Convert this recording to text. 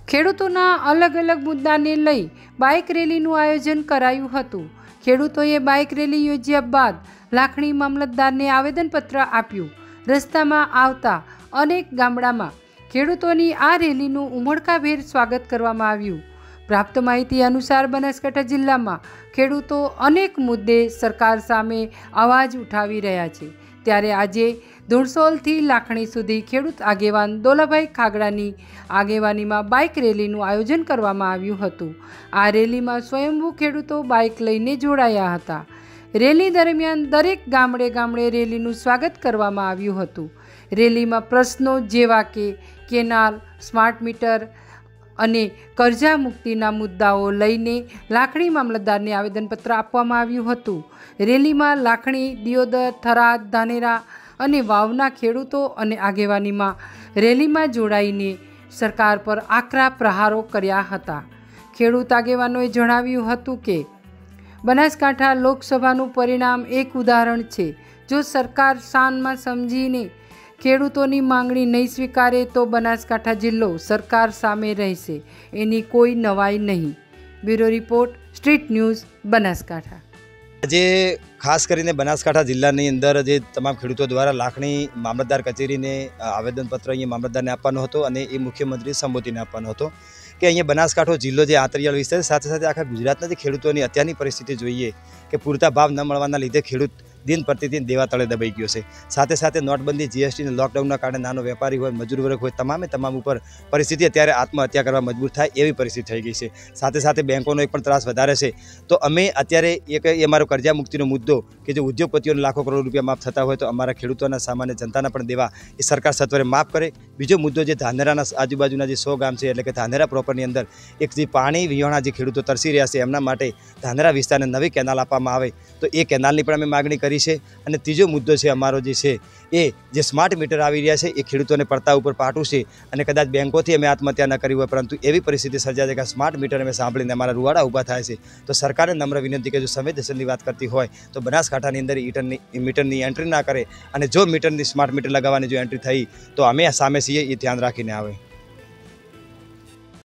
ખેડૂતોના અલગ અલગ મુદ્દાને લઈ બાઇક રેલીનું આયોજન કરાયું હતું। ખેડૂતોએ બાઇક રેલી યોજ્યા બાદ લાખણી મામલતદારને આવેદનપત્ર આપ્યું। રસ્તામાં આવતા અનેક ગામડામાં ખેડૂતોની આ રેલીનું ઉમળકાભેર સ્વાગત કરવામાં આવ્યું। પ્રાપ્ત માહિતી અનુસાર બનાસકાંઠા જિલ્લામાં ખેડૂતો અનેક મુદ્દે સરકાર સામે અવાજ ઉઠાવી રહ્યા છે, ત્યારે આજે ધુણસોલથી લાખણી સુધી ખેડૂત આગેવાન દોલાભાઈ ખાગડાની આગેવાનીમાં બાઇક રેલીનું આયોજન કરવામાં આવ્યું હતું। આ રેલીમાં સ્વયંભૂ ખેડૂતો બાઇક લઈને જોડાયા હતા। રેલી દરમિયાન દરેક ગામડે ગામડે રેલીનું સ્વાગત કરવામાં આવ્યું હતું। રેલીમાં પ્રશ્નો જેવા કે કેનાલ, સ્માર્ટ મીટર અને કરજા મુક્તિના મુદ્દાઓ લઈને લાખણી મામલતદારને આવેદનપત્ર આપવામાં આવ્યું હતું। રેલીમાં લાખણી, દિયોદર, થરાદ, ધાનેરા અને વાવના ખેડૂતો અને આગેવાનીમાં રેલીમાં જોડાઈને સરકાર પર આકરા પ્રહારો કર્યા હતા। ખેડૂત આગેવાનોએ જણાવ્યું હતું કે બનાસકાંઠા લોકસભાનું પરિણામ એક ઉદાહરણ છે। જો સરકાર શાનમાં સમજીને ખેડૂતોની માંગણી નહીં સ્વીકારે તો બનાસકાંઠા જિલ્લો સરકાર સામે રહેશે, એની કોઈ નવાઈ નહીં। Bureau report, street news, Banaskantha. આજે ખાસ કરીને બનાસકાંઠા જિલ્લાની અંદર જે તમામ ખેડૂતો દ્વારા લાખણી મામલતદાર કચેરીને આવેદનપત્ર અહીંયા મામલતદારને આપવાનો હતો અને એ મુખ્યમંત્રી સંબોધીને આપવાનો હતો કે અહીંયા બનાસકાંઠો જિલ્લો જે આંતરિયાળ વિસ્તાર સાથે સાથે આખા ગુજરાતના જે ખેડૂતોની અત્યારની પરિસ્થિતિ જોઈએ કે પૂરતા ભાવ ન મળવાના લીધે ખેડૂત દિન પ્રતિદિન દેવા તળે દબાઈ ગયો છે। સાથે સાથે નોટબંધી, જીએસટી અને લોકડાઉનના કારણે નાનો વેપારી હોય, મજૂર વર્ગ હોય, તમામ ઉપર પરિસ્થિતિ અત્યારે આત્મહત્યા કરવા મજબૂર થાય એવી પરિસ્થિતિ થઈ ગઈ છે। સાથે સાથે બેંકોનો એક પણ ત્રાસ વધારે છે। તો અમે અત્યારે એક અમારો કરજા મુક્તિનો મુદ્દો કે જો ઉદ્યોગપતિઓને લાખો કરોડ રૂપિયા માફ થતા હોય તો અમારા ખેડૂતોના સામાન્ય જનતાના પણ દેવા એ સરકાર સત્વરે માફ કરે। બીજો મુદ્દો જે ધાનેરાના આજુબાજુના જે 100 ગામ છે એટલે કે ધાનેરા પ્રોપરની અંદર એક જે પાણી વિહોણા જે ખેડૂતો તરસી રહ્યા છે એમના માટે ધાનેરા વિસ્તારને નવી કેનાલ આપવામાં આવે તો એ કેનાલની પણ અમે માગણી કરી છે। અને ત્રીજો મુદ્દો છે અમારો જે છે એ જે સ્માર્ટ મીટર આવી રહ્યા છે એ ખેડૂતોને પડતા ઉપર પાટું છે અને કદાચ બેંકોથી અમે આત્મહત્યા ન કરી હોય પરંતુ એવી પરિસ્થિતિ સર્જાય છે કે સ્માર્ટ મીટર અમે સાંભળીને અમારા રૂવાડા ઊભા થાય છે। તો સરકારને નમ્ર વિનંતી કે જો સંવેદનશીલની વાત કરતી હોય તો બનાસકાંઠાની અંદર મીટરની એન્ટ્રી ના કરે અને જો મીટરની સ્માર્ટ મીટર લગાવવાની જો એન્ટ્રી થઈ તો અમે સામે છીએ એ ધ્યાન રાખીને આવે।